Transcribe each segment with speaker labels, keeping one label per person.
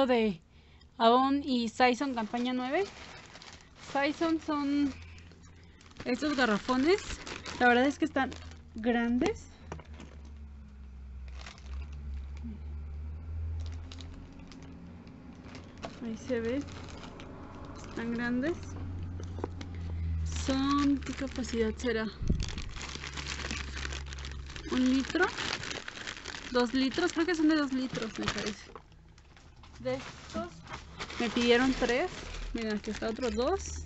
Speaker 1: pedido de Avon y Saison campaña 9. Saison son estos garrafones. La verdad es que están grandes. Ahí se ve. Están grandes. Son... ¿qué capacidad será? 1 litro. 2 litros. Creo que son de 2 litros, me parece. De estos me pidieron 3. Miren, aquí está otro 2.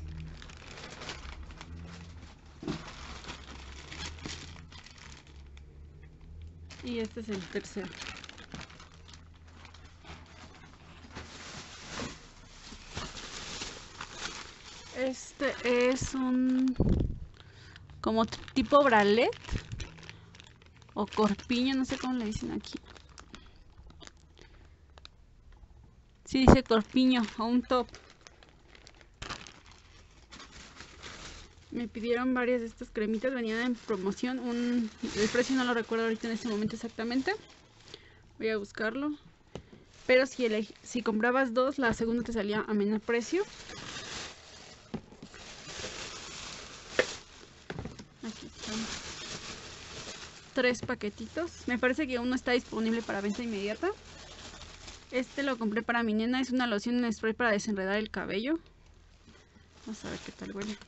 Speaker 1: Y este es el tercero. Este es un como tipo bralet o corpiño, no sé cómo le dicen aquí. Sí, dice corpiño o un top. Me pidieron varias de estas cremitas, venían en promoción. El precio no lo recuerdo ahorita en este momento exactamente. Voy a buscarlo. Pero si comprabas 2, la segunda te salía a menor precio. Aquí están 3 paquetitos. Me parece que uno está disponible para venta inmediata. Este lo compré para mi nena. Es una loción en spray para desenredar el cabello. Vamos a ver qué tal huele.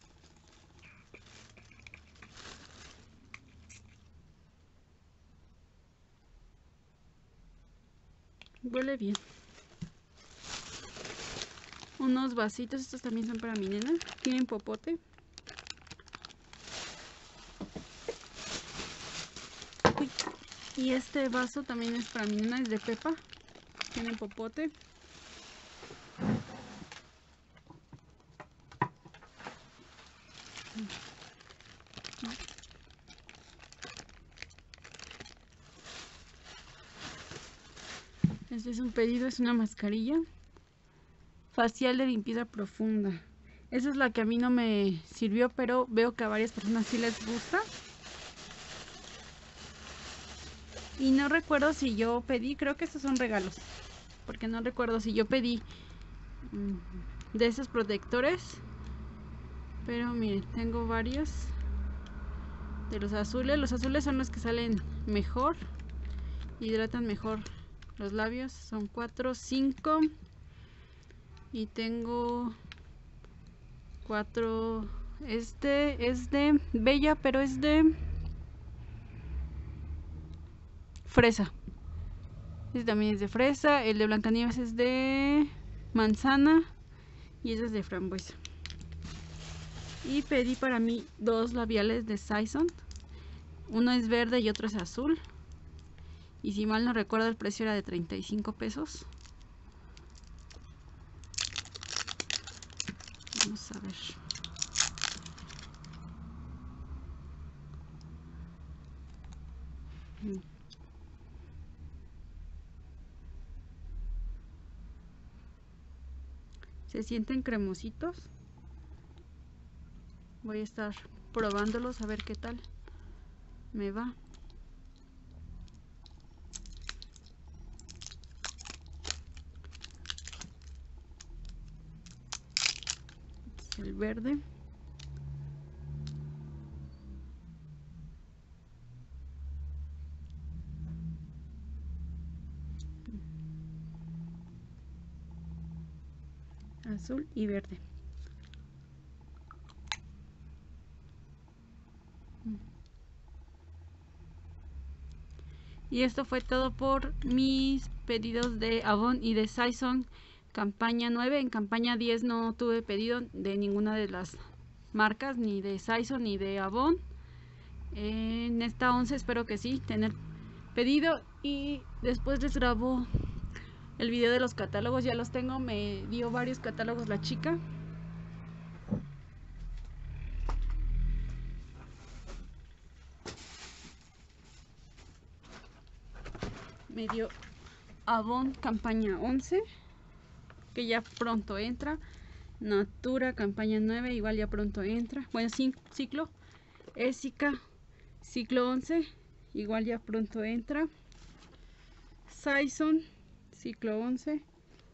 Speaker 1: Huele bien. Unos vasitos. Estos también son para mi nena. Tienen popote. Uy. Y este vaso también es para mi nena. Es de Pepa. Tiene popote. Este es un pedido, es una mascarilla facial de limpieza profunda. Esa es la que a mí no me sirvió, pero veo que a varias personas sí les gusta. Y no recuerdo si yo pedí, creo que estos son regalos, porque no recuerdo si yo pedí de esos protectores. Pero miren, tengo varios de los azules. Los azules son los que salen mejor, hidratan mejor los labios. Son 4, 5 y tengo 4. Este es de Bella, pero es de fresa. Este también es de fresa. El de Blancanieves es de manzana y este es de frambuesa. Y pedí para mí 2 labiales de Saison. Uno es verde y otro es azul. Y si mal no recuerdo, el precio era de 35 pesos. Vamos a ver. Se sienten cremositos. Voy a estar probándolos a ver qué tal me va. Este es el verde. Azul y verde. Y esto fue todo por mis pedidos de Avon y de Saison campaña 9. En campaña 10 no tuve pedido de ninguna de las marcas, ni de Saison ni de Avon. En esta 11 espero que sí, tener pedido, y después les grabo el video de los catálogos. Ya los tengo, me dio varios catálogos la chica. Me dio Avon campaña 11, que ya pronto entra. Natura campaña 9, igual ya pronto entra. Bueno, ciclo. Ésica ciclo 11, igual ya pronto entra. Saison ciclo 11,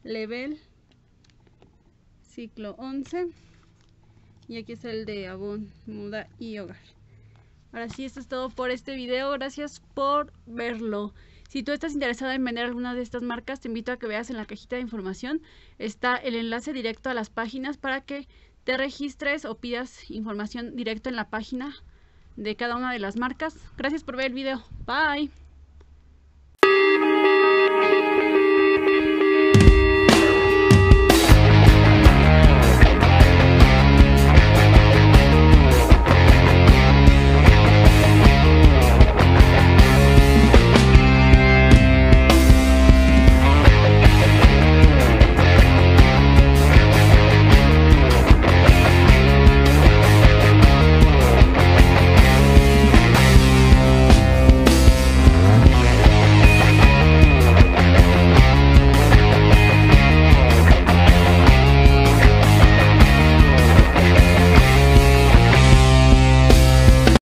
Speaker 1: Level, ciclo 11. Y aquí está el de Avon, moda y hogar. Ahora sí, esto es todo por este video. Gracias por verlo. Si tú estás interesado en vender alguna de estas marcas, te invito a que veas en la cajita de información. Está el enlace directo a las páginas para que te registres o pidas información directa en la página de cada una de las marcas. Gracias por ver el video. Bye.